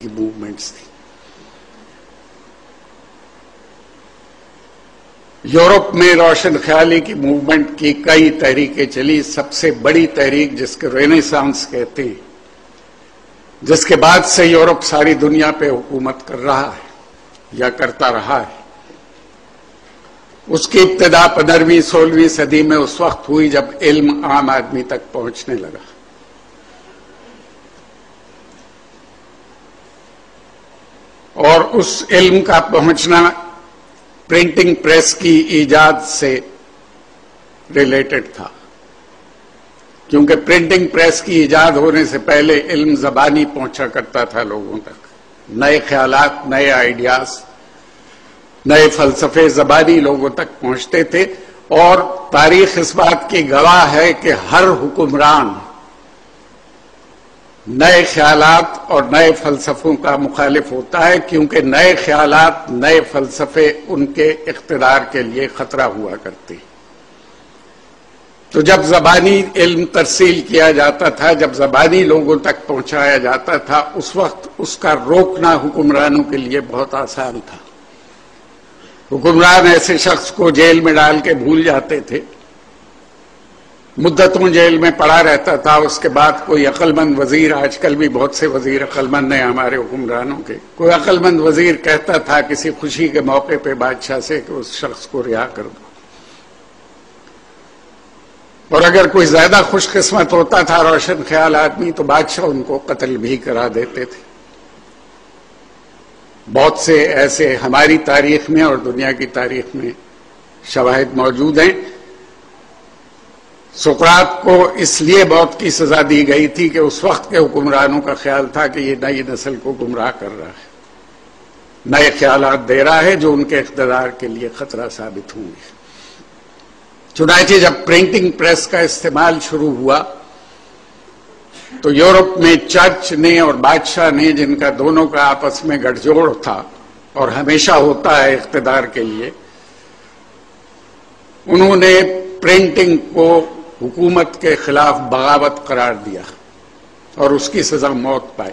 کی موومنٹس تھی. یورپ میں روشن خیالی کی موومنٹ کی کئی تحریکیں چلی. سب سے بڑی تحریک جس کے رینیسانس کہتے ہیں، جس کے بعد سے یورپ ساری دنیا پہ حکومت کر رہا ہے یا کرتا رہا ہے، اس کی ابتدا 15ویں 16ویں صدی میں اس وقت ہوئی جب علم عام آدمی تک پہنچنے لگا. اور اس علم کا پہنچنا پرنٹنگ پریس کی ایجاد سے ریلیٹڈ تھا، کیونکہ پرنٹنگ پریس کی ایجاد ہونے سے پہلے علم زبانی پہنچا کرتا تھا لوگوں تک. نئے خیالات، نئے آئیڈیاز، نئے فلسفے زبانی لوگوں تک پہنچتے تھے. اور تاریخ اس بات کی گواہ ہے کہ ہر حکمران نئے خیالات اور نئے فلسفوں کا مخالف ہوتا ہے، کیونکہ نئے خیالات، نئے فلسفے ان کے اقتدار کے لیے خطرہ ہوا کرتے. تو جب زبانی علم ترسیل کیا جاتا تھا، جب زبانی لوگوں تک پہنچایا جاتا تھا، اس وقت اس کا روکنا حکمرانوں کے لیے بہت آسان تھا. حکمران ایسے شخص کو جیل میں ڈال کے بھول جاتے تھے، مدتوں جیل میں پڑا رہتا تھا. اس کے بعد کوئی عقل مند وزیر، آج کل بھی بہت سے وزیر عقل مند ہیں ہمارے حکمرانوں کے، کوئی عقل مند وزیر کہتا تھا کسی خوشی کے موقع پہ بادشاہ سے کہ اس شخص کو رہا کر دو. اور اگر کوئی زیادہ خوش قسمت ہوتا تھا روشن خیال آدمی تو بادشاہ ان کو قتل بھی کرا دیتے تھے. بہت سے ایسے ہماری تاریخ میں اور دنیا کی تاریخ میں شواہد موجود ہیں. سقراط کو اس لیے موت کی سزا دی گئی تھی کہ اس وقت کے حکمرانوں کا خیال تھا کہ یہ نئی نسل کو گمراہ کر رہا ہے، نئے خیالات دے رہا ہے جو ان کے اقتدار کے لیے خطرہ ثابت ہوں گے. چنانچہ جب پرنٹنگ پریس کا استعمال شروع ہوا تو یورپ میں چرچ نے اور بادشاہ نے، جن کا دونوں کا آپس میں گٹھ جوڑ تھا اور ہمیشہ ہوتا ہے اقتدار کے لیے، انہوں نے پرنٹنگ کو حکومت کے خلاف بغاوت قرار دیا اور اس کی سزا موت پائی.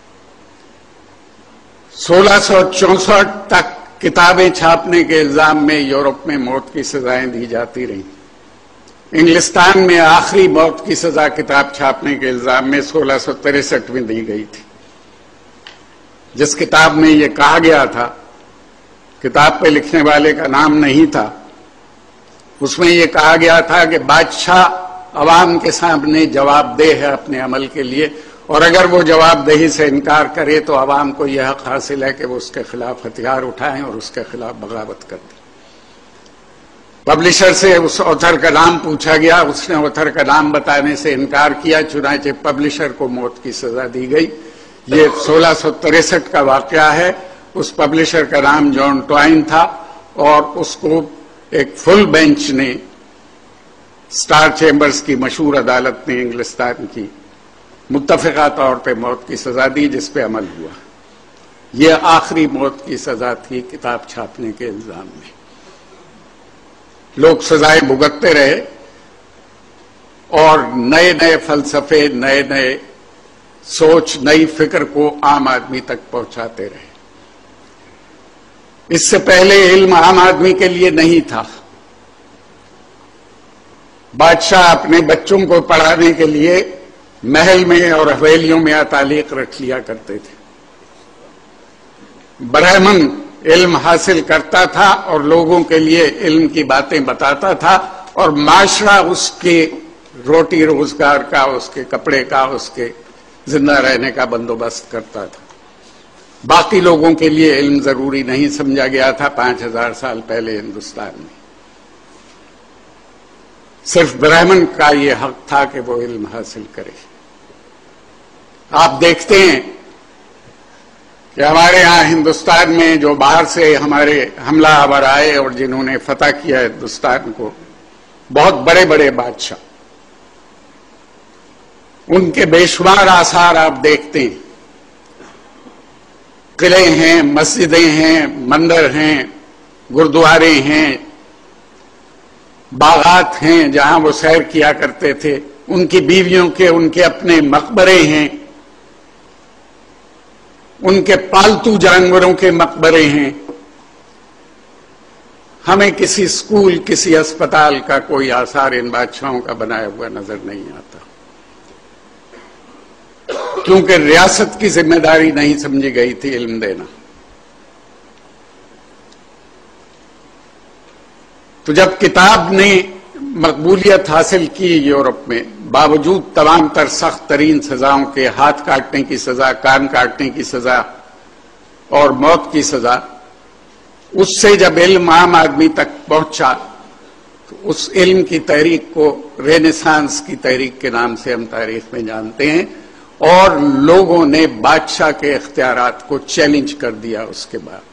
1664 تک کتابیں چھاپنے کے الزام میں یورپ میں موت کی سزائیں دی جاتی رہیں. انگلستان میں آخری موت کی سزا کتاب چھاپنے کے الزام میں 1663 میں دی گئی تھی. جس کتاب میں یہ کہا گیا تھا، کتاب پہ لکھنے والے کا نام نہیں تھا، اس میں یہ کہا گیا تھا کہ بادشاہ عوام کے سامنے جواب دہ ہے اپنے عمل کے لیے، اور اگر وہ جواب دہی سے انکار کرے تو عوام کو یہ حق حاصل ہے کہ وہ اس کے خلاف ہتھیار اٹھائیں اور اس کے خلاف بغاوت کر دیں. پبلشر سے اس آتھر کا نام پوچھا گیا، اس نے آتھر کا نام بتانے سے انکار کیا، چنانچہ پبلشر کو موت کی سزا دی گئی. یہ 1663 کا واقعہ ہے. اس پبلشر کا نام جان ٹوائن تھا اور اس کو ایک فل بینچ نے، سٹار چیمبرز کی مشہور عدالت نے انگلستان کی، متفقہ طور پہ موت کی سزا دی، جس پہ عمل ہوا. یہ آخری موت کی سزا تھی کتاب چھاپنے کے الزام میں. لوگ سزائیں بھگتتے رہے اور نئے نئے فلسفے، نئے نئے سوچ، نئی فکر کو عام آدمی تک پہنچاتے رہے. اس سے پہلے علم عام آدمی کے لیے نہیں تھا. بادشاہ اپنے بچوں کو پڑھانے کے لیے محل میں اور حویلیوں میں اتالیق رکھ لیا کرتے تھے. برہمن علم حاصل کرتا تھا اور لوگوں کے لیے علم کی باتیں بتاتا تھا، اور معاشرہ اس کے روٹی روزگار کا، اس کے کپڑے کا، اس کے زندہ رہنے کا بندوبست کرتا تھا. باقی لوگوں کے لیے علم ضروری نہیں سمجھا گیا تھا 5000 سال پہلے ہندوستان میں. صرف برہمن کا یہ حق تھا کہ وہ علم حاصل کرے. آپ دیکھتے ہیں کہ ہمارے ہاں ہندوستان میں جو باہر سے ہمارے حملہ آور آئے اور جنہوں نے فتح کیا ہندوستان کو، بہت بڑے بڑے بادشاہ، ان کے بے شمار آثار آپ دیکھتے ہیں. قلعے ہیں، مسجدیں ہیں، مندر ہیں، گردوارے ہیں، باغات ہیں جہاں وہ سیر کیا کرتے تھے، ان کی بیویوں کے، ان کے اپنے مقبرے ہیں. ان کے پالتو جانوروں کے مقبرے ہیں. ہمیں کسی اسکول کسی اسپتال کا کوئی آثار ان بادشاہوں کا بنایا ہوا نظر نہیں آتا، کیونکہ ریاست کی ذمہ داری نہیں سمجھی گئی تھی علم دینا. تو جب کتاب نے مقبولیت حاصل کی یورپ میں، باوجود تمام تر سخت ترین سزاؤں کے، ہاتھ کاٹنے کی سزا، کان کاٹنے کی سزا اور موت کی سزا، اس سے جب علم عام آدمی تک پہنچا تو اس علم کی تحریک کو رینیسانس کی تحریک کے نام سے ہم تاریخ میں جانتے ہیں، اور لوگوں نے بادشاہ کے اختیارات کو چیلنج کر دیا. اس کے بعد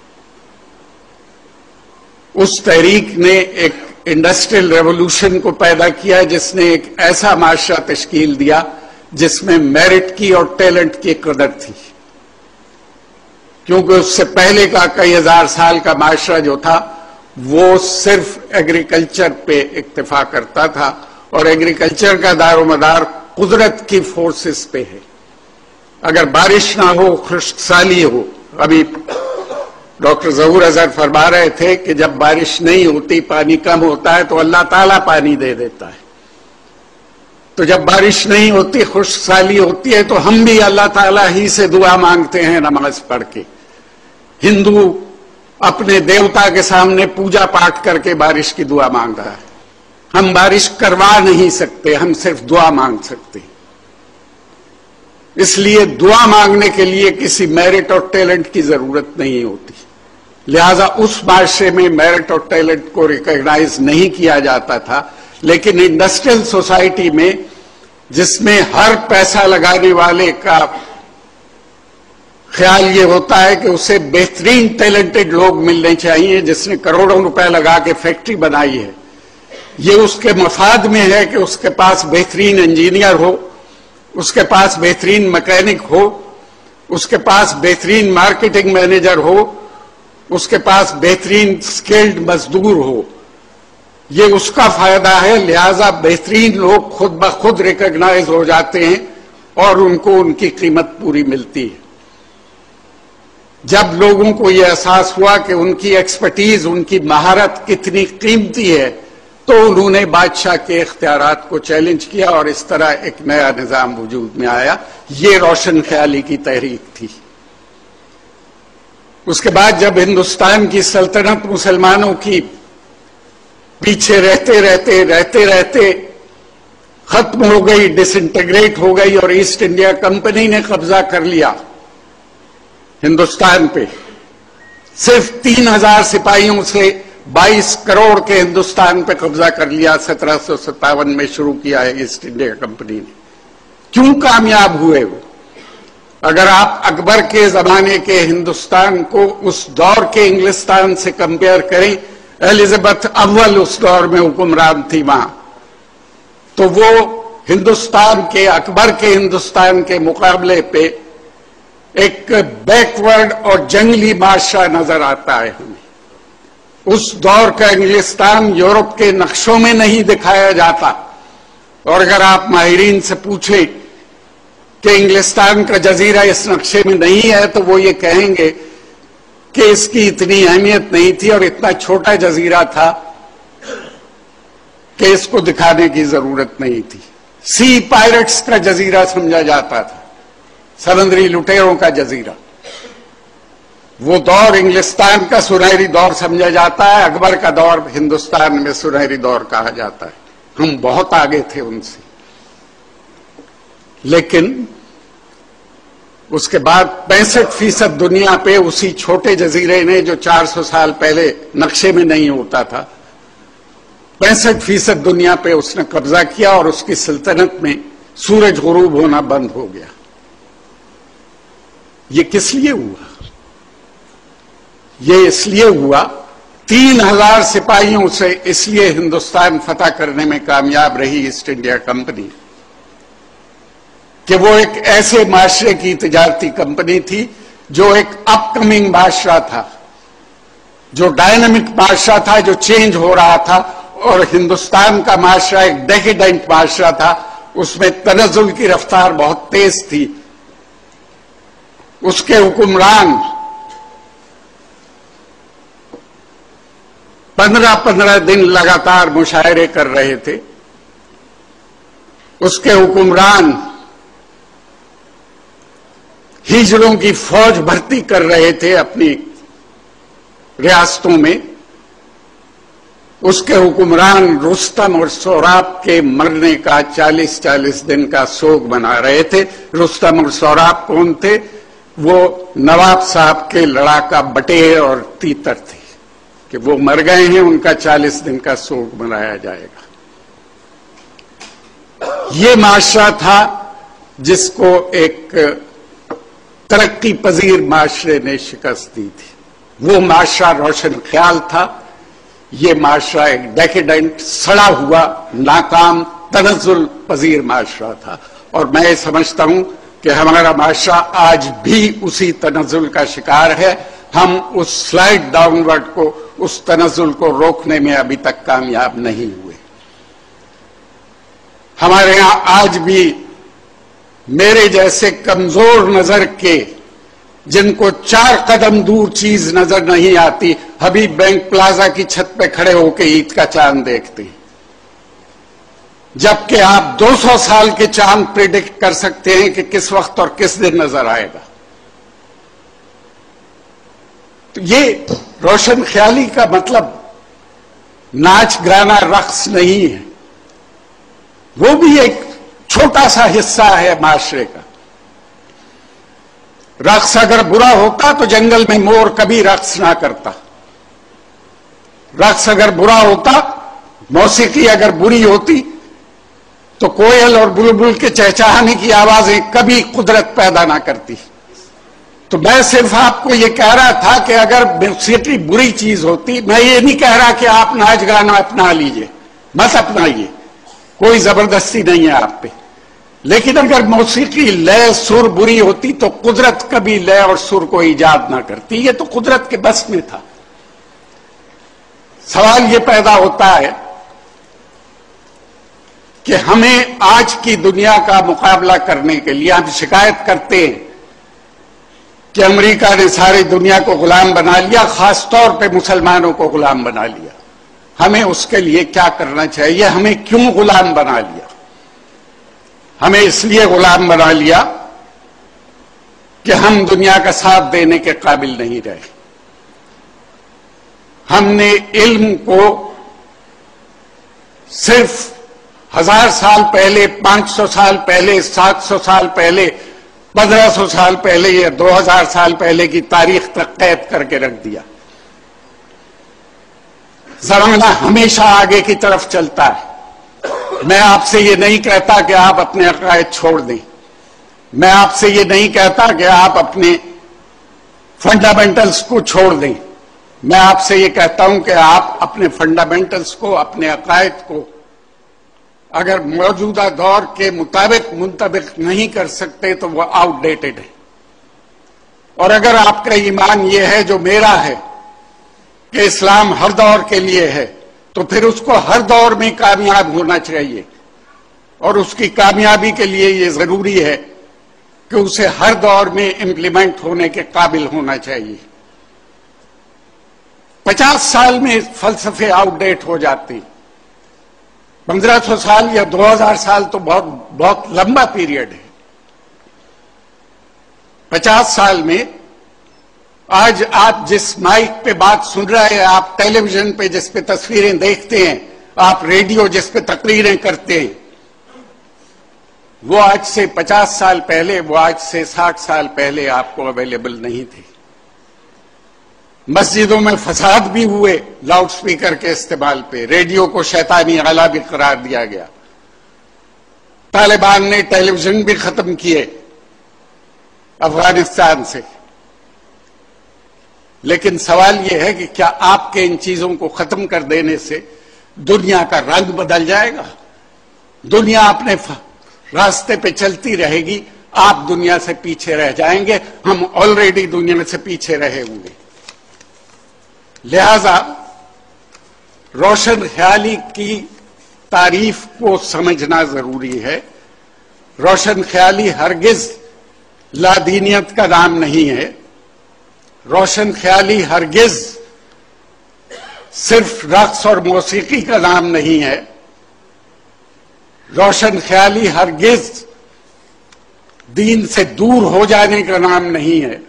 اس تحریک نے ایک انڈسٹریل ریولوشن کو پیدا کیا، جس نے ایک ایسا معاشرہ تشکیل دیا جس میں میرٹ کی اور ٹیلنٹ کی قدر تھی. کیونکہ اس سے پہلے کا کئی ہزار سال کا معاشرہ جو تھا وہ صرف ایگریکلچر پہ اکتفا کرتا تھا، اور ایگریکلچر کا دار و مدار قدرت کی فورسز پہ ہے. اگر بارش نہ ہو، خشک سالی ہو، ابھی ڈاکٹر ظہور اظہر فرما رہے تھے کہ جب بارش نہیں ہوتی، پانی کم ہوتا ہے تو اللہ تعالیٰ پانی دے دیتا ہے. تو جب بارش نہیں ہوتی، خشک سالی ہوتی ہے، تو ہم بھی اللہ تعالیٰ ہی سے دعا مانگتے ہیں نماز پڑھ کے. ہندو اپنے دیوتا کے سامنے پوجا پاٹ کر کے بارش کی دعا مانگ رہا ہے. ہم بارش کروا نہیں سکتے، ہم صرف دعا مانگ سکتے ہیں. اس لیے دعا مانگنے کے لیے کسی میرٹ اور ٹیلنٹ کی ضرورت نہیں ہوتی. لہذا اس معاشرے میں میرٹ اور ٹیلنٹ کو ریکگنائز نہیں کیا جاتا تھا. لیکن انڈسٹریل سوسائٹی میں، جس میں ہر پیسہ لگانے والے کا خیال یہ ہوتا ہے کہ اسے بہترین ٹیلنٹڈ لوگ ملنے چاہیے، جس نے کروڑوں روپے لگا کے فیکٹری بنائی ہے، یہ اس کے مفاد میں ہے کہ اس کے پاس بہترین انجینئر ہو، اس کے پاس بہترین میکینک ہو، اس کے پاس بہترین مارکیٹنگ مینیجر ہو، اس کے پاس بہترین سکلڈ مزدور ہو. یہ اس کا فائدہ ہے. لہذا بہترین لوگ خود بخود ریکگنائز ہو جاتے ہیں اور ان کو ان کی قیمت پوری ملتی ہے. جب لوگوں کو یہ احساس ہوا کہ ان کی ایکسپرٹیز، ان کی مہارت کتنی قیمتی ہے، تو انہوں نے بادشاہ کے اختیارات کو چیلنج کیا، اور اس طرح ایک نیا نظام وجود میں آیا. یہ روشن خیالی کی تحریک تھی. اس کے بعد جب ہندوستان کی سلطنت مسلمانوں کی پیچھے رہتے رہتے ختم ہو گئی، ڈس انٹیگریٹ ہو گئی، اور ایسٹ انڈیا کمپنی نے قبضہ کر لیا ہندوستان پہ، صرف 3000 سپاہیوں سے 22 کروڑ کے ہندوستان پہ قبضہ کر لیا. 1757 میں شروع کیا ہے ایسٹ انڈیا کمپنی نے. کیوں کامیاب ہوئے وہ؟ اگر آپ اکبر کے زمانے کے ہندوستان کو اس دور کے انگلستان سے کمپیئر کریں، ایلزابتھ اول اس دور میں حکمران تھی وہاں، تو وہ ہندوستان کے، اکبر کے ہندوستان کے مقابلے پہ ایک بیکورڈ اور جنگلی معاشرہ نظر آتا ہے ہمیں. اس دور کا انگلستان یورپ کے نقشوں میں نہیں دکھایا جاتا. اور اگر آپ ماہرین سے پوچھیں کہ انگلستان کا جزیرہ اس نقشے میں نہیں ہے، تو وہ یہ کہیں گے کہ اس کی اتنی اہمیت نہیں تھی، اور اتنا چھوٹا جزیرہ تھا کہ اس کو دکھانے کی ضرورت نہیں تھی. سی پائرٹس کا جزیرہ سمجھا جاتا تھا، سمندری لٹیروں کا جزیرہ. وہ دور انگلستان کا سنہری دور سمجھا جاتا ہے. اکبر کا دور ہندوستان میں سنہری دور کہا جاتا ہے. ہم بہت آگے تھے ان سے. لیکن اس کے بعد 65% دنیا پہ اسی چھوٹے جزیرے نے، جو 400 سال پہلے نقشے میں نہیں ہوتا تھا، 65% دنیا پہ اس نے قبضہ کیا، اور اس کی سلطنت میں سورج غروب ہونا بند ہو گیا. یہ کس لیے ہوا؟ یہ اس لیے ہوا، 3000 سپاہیوں سے اس لیے ہندوستان فتح کرنے میں کامیاب رہی ایسٹ انڈیا کمپنی کہ وہ ایک ایسے معاشرے کی تجارتی کمپنی تھی جو ایک اپ کمنگ معاشرہ تھا، جو ڈائنامک معاشرہ تھا، جو چینج ہو رہا تھا. اور ہندوستان کا معاشرہ ایک ڈیکیڈنٹ معاشرہ تھا، اس میں تنزل کی رفتار بہت تیز تھی. اس کے حکمران 15 دن لگاتار مشاعرے کر رہے تھے. اس کے حکمران ہجڑوں کی فوج بھرتی کر رہے تھے اپنی ریاستوں میں. اس کے حکمران رستم اور سوراب کے مرنے کا 40 دن کا سوگ منا رہے تھے. رستم اور سوراب کون تھے؟ وہ نواب صاحب کے لڑاکا بٹیر اور تیتر تھے کہ وہ مر گئے ہیں، ان کا 40 دن کا سوگ منایا جائے گا. یہ معاشرہ تھا جس کو ایک ترقی پذیر معاشرے نے شکست دی تھی. وہ معاشرہ روشن خیال تھا. یہ معاشرہ ایک ڈیکیڈنٹ، سڑا ہوا، ناکام، تنزل پذیر معاشرہ تھا. اور میں سمجھتا ہوں کہ ہمارا معاشرہ آج بھی اسی تنزل کا شکار ہے. ہم اس سلائڈ ڈاؤن ورڈ کو، اس تنزل کو روکنے میں ابھی تک کامیاب نہیں ہوئے. ہمارے ہاں آج بھی میرے جیسے کمزور نظر کے، جن کو 4 قدم دور چیز نظر نہیں آتی، حبیب بینک پلازا کی چھت پہ کھڑے ہو کے عید کا چاند دیکھتے ہیں، جبکہ آپ 200 سال کے چاند پریڈکٹ کر سکتے ہیں کہ کس وقت اور کس دن نظر آئے گا. تو یہ روشن خیالی کا مطلب ناچ گانا رقص نہیں ہے. وہ بھی ایک چھوٹا سا حصہ ہے معاشرے کا. رقص اگر برا ہوتا تو جنگل میں مور کبھی رقص نہ کرتا. رقص اگر برا ہوتا، موسیقی اگر بری ہوتی تو کوئل اور بلبل کے چہچہانے کی آوازیں کبھی قدرت پیدا نہ کرتی. تو میں صرف آپ کو یہ کہہ رہا تھا کہ اگر موسیقی بری چیز ہوتی، میں یہ نہیں کہہ رہا کہ آپ ناچ گانا اپنا لیجئے، مت اپنائیے، کوئی زبردستی نہیں ہے آپ پہ. لیکن اگر موسیقی لے سر بری ہوتی تو قدرت کبھی لے اور سر کو ایجاد نہ کرتی. یہ تو قدرت کے بس میں تھا. سوال یہ پیدا ہوتا ہے کہ ہمیں آج کی دنیا کا مقابلہ کرنے کے لیے ہم شکایت کرتے ہیں کہ امریکہ نے ساری دنیا کو غلام بنا لیا، خاص طور پہ مسلمانوں کو غلام بنا لیا. ہمیں اس کے لیے کیا کرنا چاہیے؟ ہمیں کیوں غلام بنا لیا؟ ہمیں اس لیے غلام بنا لیا کہ ہم دنیا کا ساتھ دینے کے قابل نہیں رہے. ہم نے علم کو صرف 1000 سال پہلے، 500 سال پہلے، 700 سال پہلے، 1500 سال پہلے یا 2000 سال پہلے کی تاریخ تک قید کر کے رکھ دیا. زمانہ ہمیشہ آگے کی طرف چلتا ہے. میں آپ سے یہ نہیں کہتا کہ آپ اپنے عقائد چھوڑ دیں. میں آپ سے یہ نہیں کہتا کہ آپ اپنے فنڈامنٹلز کو چھوڑ دیں. میں آپ سے یہ کہتا ہوں کہ آپ اپنے فنڈامنٹلز کو، اپنے عقائد کو اگر موجودہ دور کے مطابق منطبق نہیں کر سکتے تو وہ آؤٹ ڈیٹڈ ہے. اور اگر آپ کا ایمان یہ ہے جو میرا ہے کہ اسلام ہر دور کے لیے ہے، تو پھر اس کو ہر دور میں کامیاب ہونا چاہیے. اور اس کی کامیابی کے لیے یہ ضروری ہے کہ اسے ہر دور میں امپلیمنٹ ہونے کے قابل ہونا چاہیے. 50 سال میں فلسفے آؤٹ ڈیٹ ہو جاتے. 1500 سال یا 2000 سال تو بہت لمبا پیریڈ ہے. 50 سال میں آج آپ جس مائک پہ بات سن رہے ہیں، آپ ٹیلی ویژن پہ جس پہ تصویریں دیکھتے ہیں، آپ ریڈیو جس پہ تقریریں کرتے ہیں، وہ آج سے 50 سال پہلے، وہ آج سے 60 سال پہلے آپ کو اویلیبل نہیں تھے. مسجدوں میں فساد بھی ہوئے لاؤڈ سپیکر کے استعمال پہ. ریڈیو کو شیطانی آلہ بھی قرار دیا گیا. طالبان نے ٹیلی ویژن بھی ختم کیے افغانستان سے. لیکن سوال یہ ہے کہ کیا آپ کے ان چیزوں کو ختم کر دینے سے دنیا کا رنگ بدل جائے گا؟ دنیا اپنے راستے پہ چلتی رہے گی، آپ دنیا سے پیچھے رہ جائیں گے. ہم آلریڈی دنیا سے پیچھے رہے ہوں گے. لہذا روشن خیالی کی تعریف کو سمجھنا ضروری ہے. روشن خیالی ہرگز لادینیت کا نام نہیں ہے. روشن خیالی ہرگز صرف رقص اور موسیقی کا نام نہیں ہے. روشن خیالی ہرگز دین سے دور ہو جانے کا نام نہیں ہے.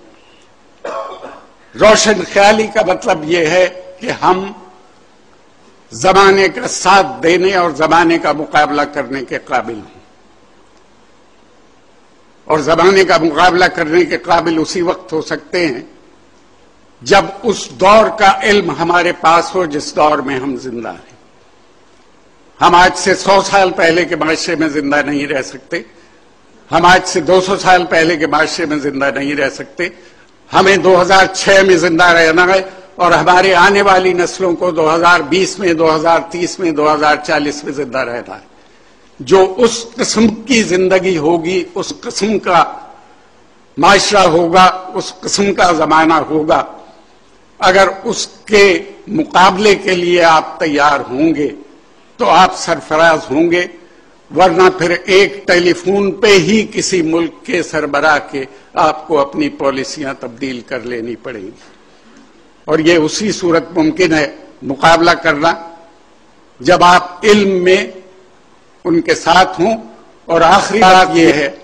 روشن خیالی کا مطلب یہ ہے کہ ہم زمانے کا ساتھ دینے اور زمانے کا مقابلہ کرنے کے قابل ہوں. اور زمانے کا مقابلہ کرنے کے قابل اسی وقت ہو سکتے ہیں جب اس دور کا علم ہمارے پاس ہو جس دور میں ہم زندہ ہیں. ہم آج سے 100 سال پہلے کے معاشرے میں زندہ نہیں رہ سکتے. ہم آج سے 200 سال پہلے کے معاشرے میں زندہ نہیں رہ سکتے. ہمیں 2006 میں زندہ رہنا ہے اور ہمارے آنے والی نسلوں کو 2020 میں، 2030 میں، 2040 میں زندہ رہنا ہے. جو اس قسم کی زندگی ہوگی، اس قسم کا معاشرہ ہوگا، اس قسم کا زمانہ ہوگا. اگر اس کے مقابلے کے لیے آپ تیار ہوں گے تو آپ سرفراز ہوں گے، ورنہ پھر ایک ٹیلی فون پہ ہی کسی ملک کے سربراہ کے آپ کو اپنی پالیسیاں تبدیل کر لینی پڑیں گی. اور یہ اسی صورت ممکن ہے مقابلہ کرنا جب آپ علم میں ان کے ساتھ ہوں. اور آخری بات یہ ہے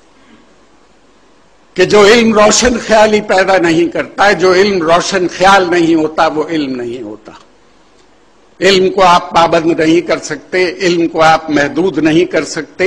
کہ جو علم روشن خیالی پیدا نہیں کرتا ہے، جو علم روشن خیال نہیں ہوتا، وہ علم نہیں ہوتا. علم کو آپ پابند نہیں کر سکتے، علم کو آپ محدود نہیں کر سکتے،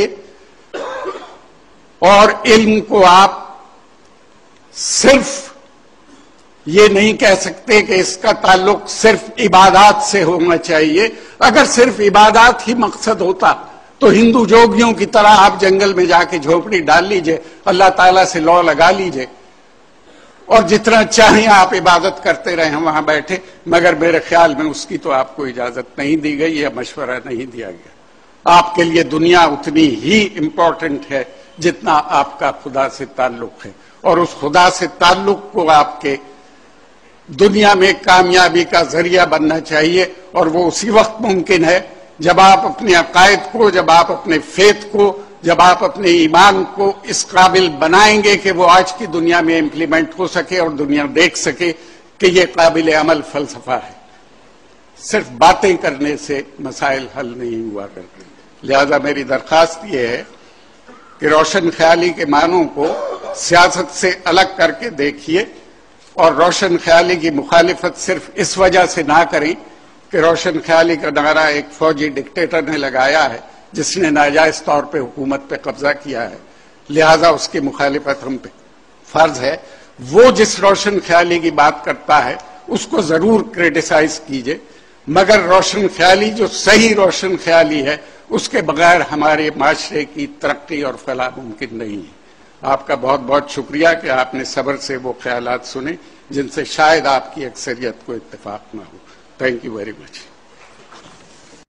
اور علم کو آپ صرف یہ نہیں کہہ سکتے کہ اس کا تعلق صرف عبادات سے ہونا چاہیے. اگر صرف عبادات ہی مقصد ہوتا تو ہندو جوگیوں کی طرح آپ جنگل میں جا کے جھوپڑی ڈال لیجئے، اللہ تعالیٰ سے لو لگا لیجئے اور جتنا چاہیں آپ عبادت کرتے رہیں وہاں بیٹھے. مگر میرے خیال میں اس کی تو آپ کو اجازت نہیں دی گئی یا مشورہ نہیں دیا گیا. آپ کے لیے دنیا اتنی ہی امپورٹنٹ ہے جتنا آپ کا خدا سے تعلق ہے، اور اس خدا سے تعلق کو آپ کے دنیا میں کامیابی کا ذریعہ بننا چاہیے. اور وہ اسی وقت ممکن ہے جب آپ اپنے عقائد کو، جب آپ اپنے فیتھ کو، جب آپ اپنے ایمان کو اس قابل بنائیں گے کہ وہ آج کی دنیا میں امپلیمنٹ ہو سکے اور دنیا دیکھ سکے کہ یہ قابل عمل فلسفہ ہے. صرف باتیں کرنے سے مسائل حل نہیں ہوا کرتے. لہذا میری درخواست یہ ہے کہ روشن خیالی کے معنوں کو سیاست سے الگ کر کے دیکھیے، اور روشن خیالی کی مخالفت صرف اس وجہ سے نہ کریں کہ روشن خیالی کا نعرہ ایک فوجی ڈکٹیٹر نے لگایا ہے جس نے ناجائز طور پہ حکومت پہ قبضہ کیا ہے، لہذا اس کی مخالفت ہم پہ فرض ہے. وہ جس روشن خیالی کی بات کرتا ہے اس کو ضرور کریٹیسائز کیجئے، مگر روشن خیالی جو صحیح روشن خیالی ہے اس کے بغیر ہمارے معاشرے کی ترقی اور فلاح ممکن نہیں ہے. آپ کا بہت بہت شکریہ کہ آپ نے صبر سے وہ خیالات سنے جن سے شاید آپ کی اکثریت کو اتفاق نہ ہو. Thank you very much.